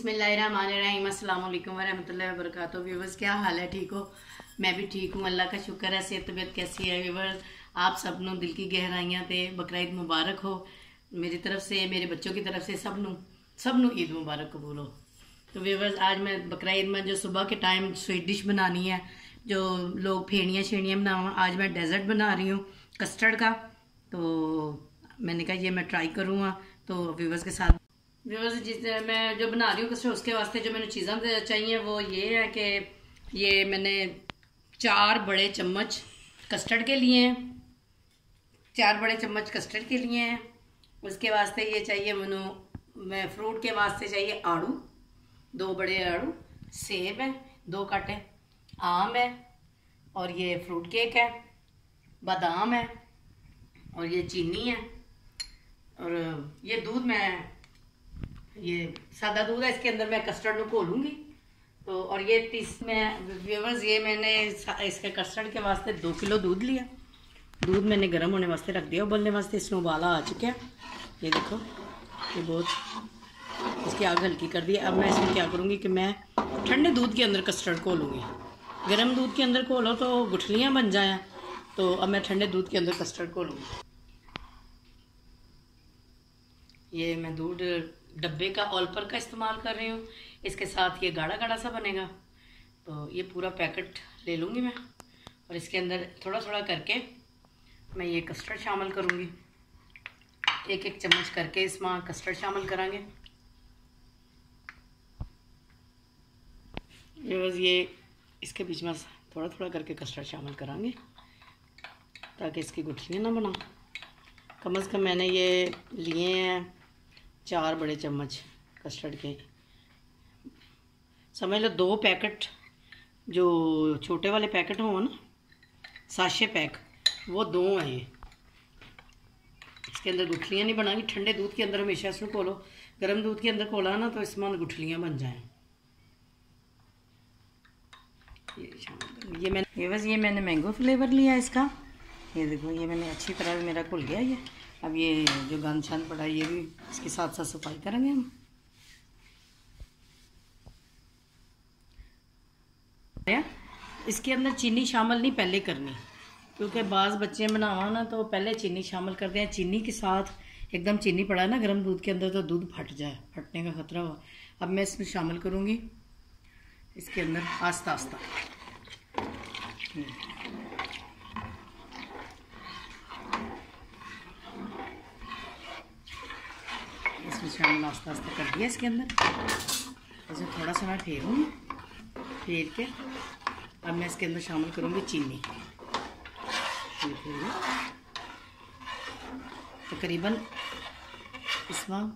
बिस्मिल्लाहिर्रहमानिर्रहीम अस्सलाम वालेकुम वरहमतुल्लाहि वबरकातुहू। व्यूवर्स, क्या हाल है? ठीक हो? मैं भी ठीक हूँ, अल्लाह का शुक्र है। सेहत तबीयत कैसी है? व्यूवर्स, आप सब नू दिल की गहराइयां ते बकरा ईद मुबारक हो। मेरी तरफ से, मेरे बच्चों की तरफ से सब नू ईद मुबारक कबूल हो। तो व्यूवर्स, आज मैं बकरा ईद में जो सुबह के टाइम स्वीट डिश बनानी है, जो लोग फेणियाँ शेणियाँ बनावा, आज मैं डेजर्ट बना रही हूँ कस्टर्ड का। तो मैंने कहा ये मैं ट्राई करूँगा तो व्यूवर्स के साथ। व्यूवर्स, जिस मैं जो बना रही हूँ कस्टर्ड, उसके वास्ते जो मैंने चीज़ें चाहिए वो ये है कि ये मैंने 4 बड़े चम्मच कस्टर्ड के लिए हैं, 4 बड़े चम्मच कस्टर्ड के लिए हैं। उसके वास्ते ये चाहिए मैं फ्रूट के वास्ते चाहिए आड़ू, 2 बड़े आड़ू, सेब है 2 काटे, आम है, और ये फ्रूट केक है, बादाम है, और ये चीनी है, और ये दूध ये सादा दूध है। इसके अंदर मैं कस्टर्ड को घोलूंगी। तो और ये व्यूवर्स, ये मैंने इसके कस्टर्ड के वास्ते 2 किलो दूध लिया। दूध मैंने गर्म होने वास्ते रख दिया, उबलने वास्ते। इसमें उबाला आ चुका है, ये देखो, ये बहुत इसकी आग हल्की कर दी। अब मैं इसमें क्या करूँगी कि मैं ठंडे दूध के अंदर कस्टर्ड घोलूँगी। गर्म दूध के अंदर घोलो तो गुठलियाँ बन जाएँ, तो अब मैं ठंडे दूध के अंदर कस्टर्ड घोलूँगी। ये मैं दूध डब्बे का ऑलपर का इस्तेमाल कर रही हूँ। इसके साथ ये गाढ़ा गाढ़ा सा बनेगा, तो ये पूरा पैकेट ले लूँगी मैं, और इसके अंदर थोड़ा थोड़ा करके मैं ये कस्टर्ड शामिल करूँगी। 1-1 चम्मच करके इसमें कस्टर्ड शामिल करांगे। ये बस ये इसके बीच में थोड़ा थोड़ा करके कस्टर्ड शामिल करांगे ताकि इसकी गुठलियाँ ना बना। कम से कम मैंने ये लिए हैं 4 बड़े चम्मच कस्टर्ड के, समझ लो 2 पैकेट, जो छोटे वाले पैकेट हो ना, साशे पैक, वो 2 हैं ये। इसके अंदर गुठलियाँ नहीं बनानी। ठंडे दूध के अंदर हमेशा इसमें खोलो, गर्म दूध के अंदर खोला ना तो इसमें गुठलियाँ बन जाएं। ये मैंने मैंगो फ्लेवर लिया इसका। ये देखो, ये मैंने अच्छी तरह मेरा घुल गया ये। अब ये जो गंद छंद पड़ा है ये भी इसके साथ साथ सफाई करेंगे हम। इसके अंदर चीनी शामिल नहीं पहले करनी, क्योंकि बाज़ बच्चे बनावा ना तो पहले चीनी शामिल करते हैं। चीनी के साथ एकदम चीनी पड़ा है ना गर्म दूध के अंदर तो दूध फटने का खतरा हो। अब मैं इसमें शामिल करूँगी इसके अंदर आस्ता आस्ता। इसमें शामिल आस्ता आस्ता कर दिया इसके अंदर। इसे थोड़ा सा मैं फेरूँगी, फेर के अब मैं इसके अंदर शामिल करूँगी चीनी। तकरीबन इसमें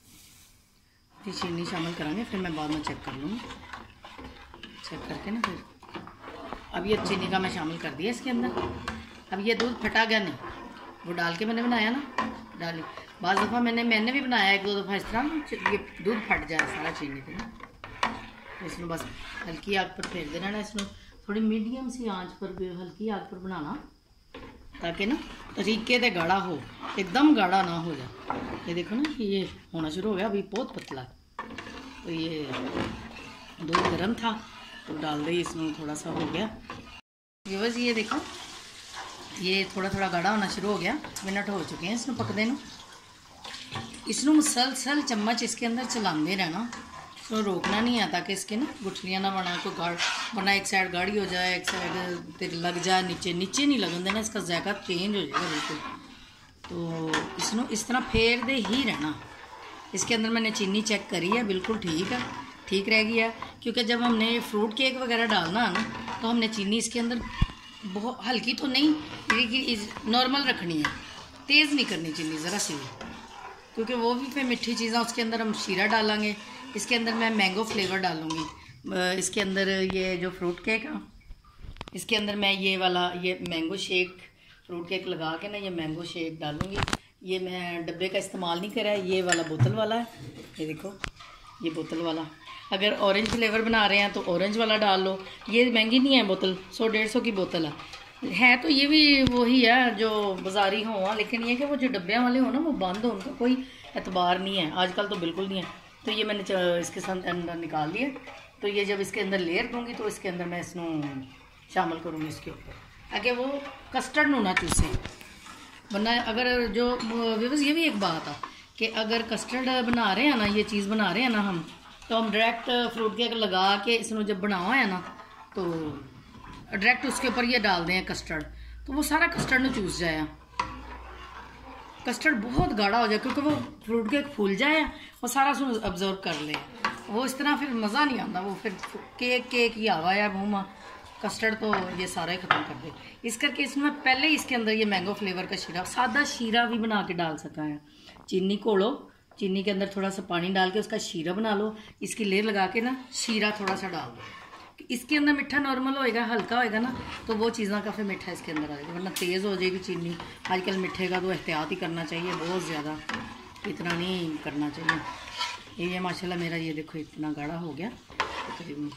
चीनी शामिल करांगे, फिर मैं बाद में चेक कर लूँगी। चेक करके ना फिर अब ये चीनी का मैं शामिल कर दिया इसके अंदर। अब ये दूध फटा गया नहीं, वो डाल के मैंने बनाया ना, डाली। बाज़ दफ़ा मैंने भी बनाया 1-2 दफ़ा इस तरह, ये दूध फट जाए सारा चीनी पे ना। इसमें बस हल्की आग पर फेर देना ना, इसमें थोड़ी मीडियम सी आंच पर, हल्की आग पर बनाना, ताकि ना तरीके से गाढ़ा हो, एकदम गाढ़ा ना हो जाए। ये देखो ना कि ये होना शुरू हो गया, अभी बहुत पतला। तो ये दूध गर्म था तो डाल दी इसमें, थोड़ा सा हो गया। ये बस ये देखो, ये थोड़ा थोड़ा गाढ़ा होना शुरू हो गया। मिनट हो चुके हैं इसमें पकदे नूं। इसनों मुसलसल चम्मच इसके अंदर चलाते रहना, तो रोकना नहीं है, ताकि इसके ना गुठलियाँ ना बना, कोई वरना एक साइड गाढ़ी हो जाए, एक साइड लग जाए, नीचे नहीं लगन देना, इसका जायका चेंज हो जाएगा बिल्कुल। तो इसनों इस तरह फेर दे ही रहना। इसके अंदर मैंने चीनी चेक करी है, बिल्कुल ठीक रह गया। क्योंकि जब हमने फ्रूट केक वगैरह डालना है ना, तो हमने चीनी इसके अंदर बहुत हल्की तो नहीं, नॉर्मल रखनी है, तेज़ नहीं करनी चीनी ज़रा सी भी, क्योंकि वो भी फिर मीठी चीज़ें। उसके अंदर हम शीरा डालेंगे, इसके अंदर मैं मैंगो फ्लेवर डालूँगी। इसके अंदर ये जो फ्रूट केक है, इसके अंदर मैं ये मैंगो शेक, फ्रूट केक लगा के ना ये मैंगो शेक डालूँगी। ये मैं डब्बे का इस्तेमाल नहीं करा है, ये वाला बोतल वाला है। ये देखो, ये बोतल वाला। अगर ऑरेंज फ्लेवर बना रहे हैं तो ऑरेंज वाला डाल लो। ये महंगी नहीं है बोतल, 100-150 की बोतल है तो ये भी वही है जो बाजारी हो, लेकिन ये कि वो जो डब्बे वाले हो ना वो बंद हो, उनका कोई एतबार नहीं है आजकल, तो बिल्कुल नहीं है। तो ये मैंने इसके साथ अंदर निकाल दिया। तो ये जब इसके अंदर लेयर दूंगी तो इसके अंदर मैं इसको शामिल करूँगी इसके ऊपर, ताकि वो कस्टर्ड होना चूसे। वरना अगर जो व्यवस्था, ये भी एक बात है कि अगर कस्टर्ड बना रहे हैं ना, ये चीज़ बना रहे हैं ना हम, तो हम डायरेक्ट फ्रूट केक लगा के इसमें जब बनावा है ना, तो डायरेक्ट उसके ऊपर ये डाल दें कस्टर्ड, तो वो सारा कस्टर्ड में चूस जाए, कस्टर्ड बहुत गाढ़ा हो जाए, क्योंकि वो फ्रूट केक फूल जाए वो सारा उसमें ऑब्जर्व कर ले। वो इस तरह फिर मज़ा नहीं आता, वो फिर केक ही आवा है मुँह में, कस्टर्ड तो ये सारा ही ख़त्म कर दे। इस करके इसमें पहले ही इसके अंदर ये मैंगो फ्लेवर का शीरा, सादा शीरा भी बना के डाल सका है। चीनी घोलो, चीनी के अंदर थोड़ा सा पानी डाल के उसका शीरा बना लो, इसकी लेयर लगा के ना शीरा थोड़ा सा डाल दो। इसके अंदर मीठा नॉर्मल होएगा, हल्का होएगा ना, तो वो चीज़ें काफ़ी मीठा इसके अंदर आएगा, वरना तेज़ हो जाएगी चीनी। आजकल मीठे का तो एहतियात ही करना चाहिए, बहुत ज़्यादा इतना नहीं करना चाहिए। ये माशाल्लाह मेरा ये देखो इतना गाढ़ा हो गया तकरीबन।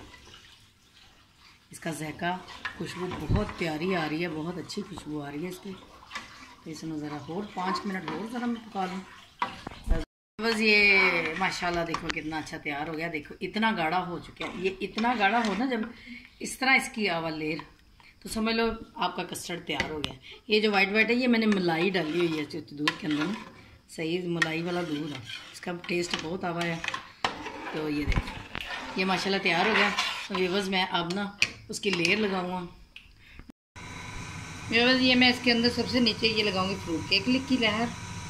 इसका जायका, खुशबू बहुत प्यारी आ रही है, बहुत अच्छी खुशबू आ रही है इसकी। तो इसमें ज़रा और 5 मिनट और ज़रा मैं पका लूँ बस। ये माशाल्लाह देखो कितना अच्छा तैयार हो गया। देखो इतना गाढ़ा हो चुका है, ये इतना गाढ़ा हो ना, जब इस तरह इसकी आवा लेयर, तो समझ लो आपका कस्टर्ड तैयार हो गया। ये जो वाइट वाइट है, ये मैंने मलाई डाली हुई है दूध के अंदर, सही मलाई वाला दूध है, इसका टेस्ट बहुत आवा है। तो ये देखो ये माशाल्लाह तैयार हो गया। तो व्यूअर्स मैं अब ना उसकी लेयर लगाऊंगा। व्यूअर्स ये मैं इसके अंदर सबसे नीचे ये लगाऊंगी फ्रूट केक की लेयर।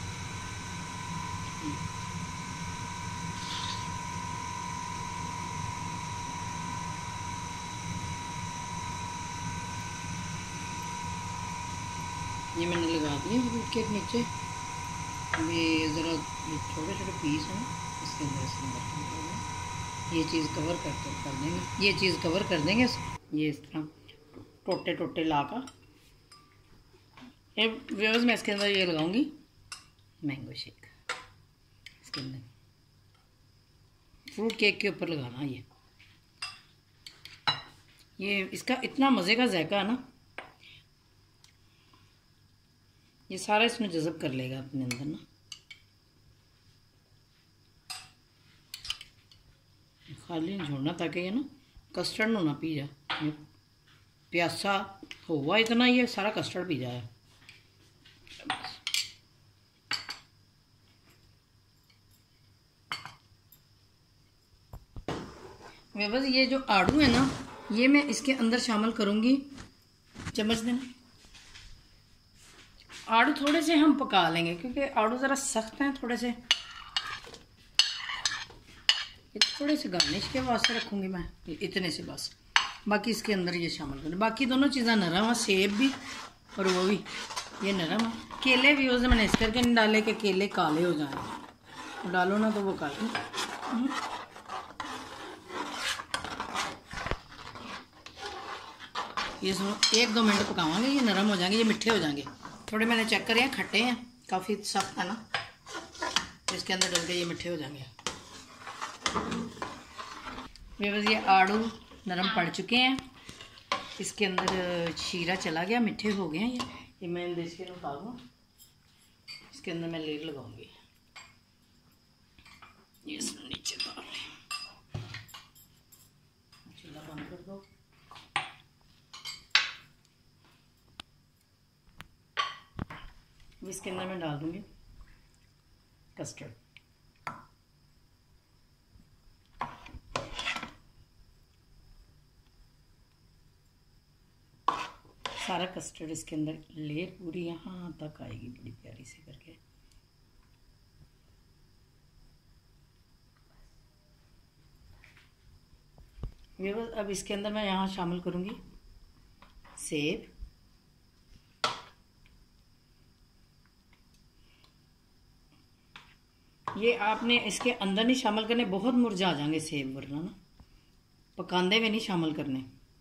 ये मैंने लगा दिया फ्रूट केक नीचे। ये ज़रा छोटे छोटे पीस हैं इसके अंदर, ये चीज़ कवर कर देंगे, ये चीज़ कवर कर देंगे। ये इस तरह टोटे टोटे ला कर ये व्यूअर्स मैं इसके अंदर ये लगाऊंगी मैंगो शेक। इसके अंदर फ्रूट केक के ऊपर लगाना ये इसका इतना मज़े का जायका है ना, ये सारा इसमें जज़ब कर लेगा अपने अंदर ना। खाली नहीं छोड़ना, ताकि ये ना कस्टर्ड ना पी जाए, प्यासा हुआ इतना ये सारा कस्टर्ड पी जाए। बस ये जो आड़ू है ना, ये मैं इसके अंदर शामिल करूँगी। चम्मच देना। आड़ू थोड़े से हम पका लेंगे, क्योंकि आड़ू ज़रा सख्त हैं थोड़े से, थोड़े से गार्निश के वास्ते रखूँगी मैं, इतने से बस। बाकी इसके अंदर ये शामिल करें। बाकी दोनों चीज़ें नरम है, सेब भी और वो भी ये नरम है। केले भी उसे मैंने इस करके नहीं डाले कि केले काले हो जाएं, डालो ना तो वो काले। ये 1-2 मिनट पकावांगे, ये नरम हो जाएंगे, ये मिठे हो जाएंगे थोड़े। मैंने चेक करे हैं, खट्टे हैं, काफ़ी सख्त है ना, तो इसके अंदर डल के ये मिठे हो जाएंगे। बस ये आड़ू नरम पड़ चुके हैं, इसके अंदर शीरा चला गया, मिठे हो गए हैं ये मैं इसके निकालूँ। इसके अंदर मैं लेयर लगाऊंगी, ये नीचे डाल चूल्हा बंद कर दो। इसके अंदर मैं डाल दूंगी कस्टर्ड। सारा कस्टर्ड इसके अंदर, लेयर पूरी यहाँ तक आएगी बड़ी प्यारी से करके। अब इसके अंदर मैं यहाँ शामिल करूँगी सेब। ये आपने इसके अंदर नहीं शामिल करने, बहुत मुरझा जाएंगे सेब, वरना ना पकांदे में नहीं शामिल करने।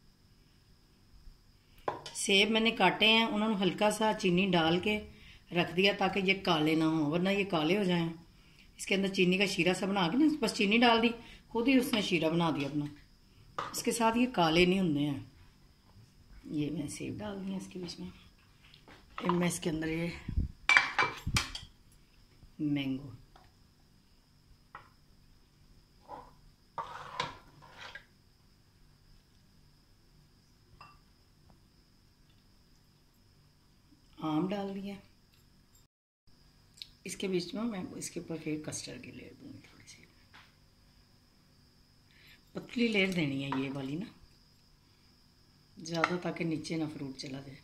सेब मैंने काटे हैं, उन्होंने हल्का सा चीनी डाल के रख दिया ताकि ये काले ना हो, वरना ये काले हो जाएं। इसके अंदर चीनी का शीरा सा बना के ना, बस चीनी डाल दी, खुद ही उसने शीरा बना दिया अपना, इसके साथ ये काले नहीं होते हैं। ये मैं सेब डाल दी इसके बीच में। मैं इसके अंदर ये मैंगो डाल दिया। इसके बीच में मैं इसके ऊपर फिर कस्टर्ड की लेयर दूँगी, थोड़ी सी पतली लेयर देनी है ये वाली ना, ज़्यादा, ताकि नीचे ना फ्रूट चला जाए।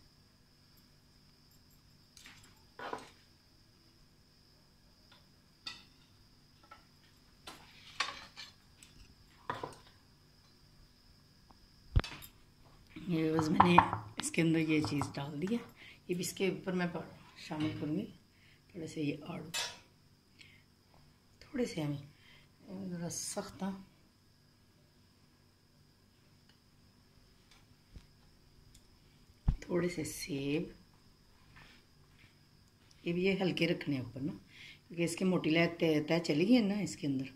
ये बस मैंने इसके अंदर ये चीज़ डाल दी है। ये भी इसके ऊपर मैं शामिल करूँगी थोड़े से ये आड़ू, थोड़े से हमें ज़रा सख्त, थोड़े से सेब, ये भी ये हल्के रखने हैं ऊपर ना, क्योंकि इसकी मोटी लेयर तय चली गई है ना इसके अंदर।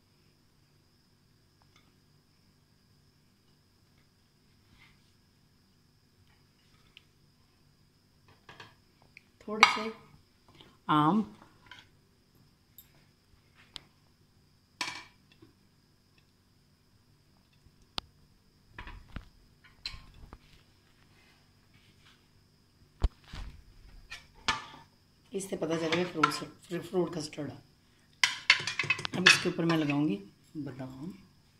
थोड़े से आम, इससे पता चलेगा फ्रूट कस्टर्ड है। अब इसके ऊपर मैं लगाऊंगी बादाम,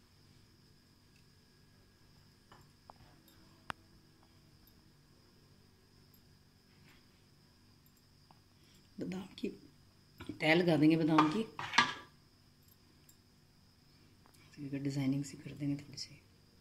बादाम की तह लगा देंगे, बादाम की डिज़ाइनिंग सी कर देंगे थोड़ी सी।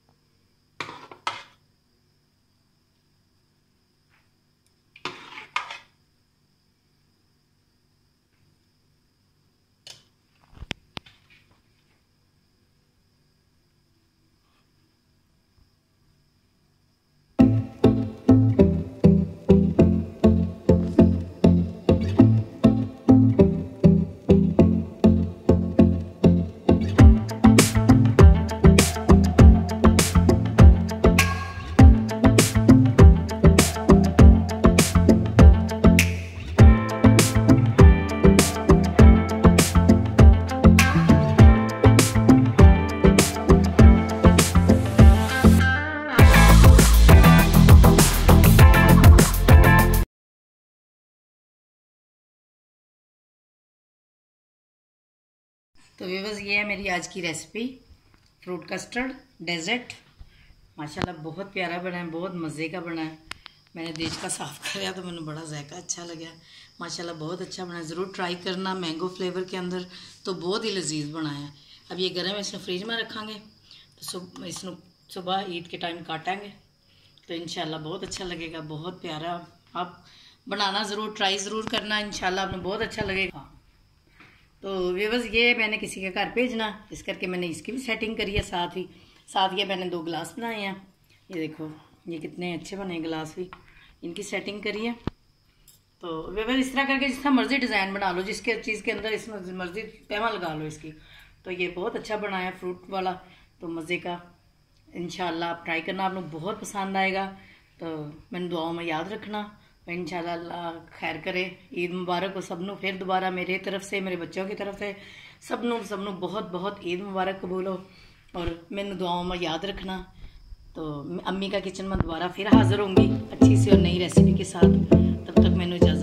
तो व्यूअर्स, ये है मेरी आज की रेसिपी, फ्रूट कस्टर्ड डेजर्ट। माशाल्लाह बहुत प्यारा बना है, बहुत मज़े का बना है। मैंने देश का साफ़ कराया तो मैंने बड़ा जायका अच्छा लगा। माशाल्लाह बहुत अच्छा बना है, ज़रूर ट्राई करना। मैंगो फ्लेवर के अंदर तो बहुत ही लजीज बना है। अब ये गर्म इसमें फ्रिज में रखेंगे तो इसमें सुबह ईद के टाइम काटेंगे तो इंशाल्लाह बहुत अच्छा लगेगा, बहुत प्यारा। आप बनाना ज़रूर, ट्राई ज़रूर करना, इंशाल्लाह आपने बहुत अच्छा लगेगा। तो व्यूअर्स, ये मैंने किसी के घर भेजना, इस करके मैंने इसकी भी सेटिंग करी है। साथ ये मैंने 2 गिलास बनाए हैं। ये देखो ये कितने अच्छे बने गिलास भी, इनकी सेटिंग करी है। तो व्यूअर्स, इस तरह करके जितना मर्जी डिज़ाइन बना लो, जिसके चीज़ के अंदर इसमें मर्जी पैमा लगा लो इसकी। तो ये बहुत अच्छा बना है फ्रूट वाला, तो मज़े का। इंशाल्लाह आप ट्राई करना, आप लोग बहुत पसंद आएगा। तो मैंने दुआओं में याद रखना, इंशाल्लाह अल्लाह खैर करे। ईद मुबारक हो सबनों, फिर दोबारा मेरे तरफ से, मेरे बच्चों की तरफ से सबनों बहुत बहुत ईद मुबारक कबूल हो, और मैंने दुआओं में याद रखना। तो अम्मी का किचन में दोबारा फिर हाज़िर होंगी अच्छी सी और नई रेसिपी के साथ। तब तक मैंने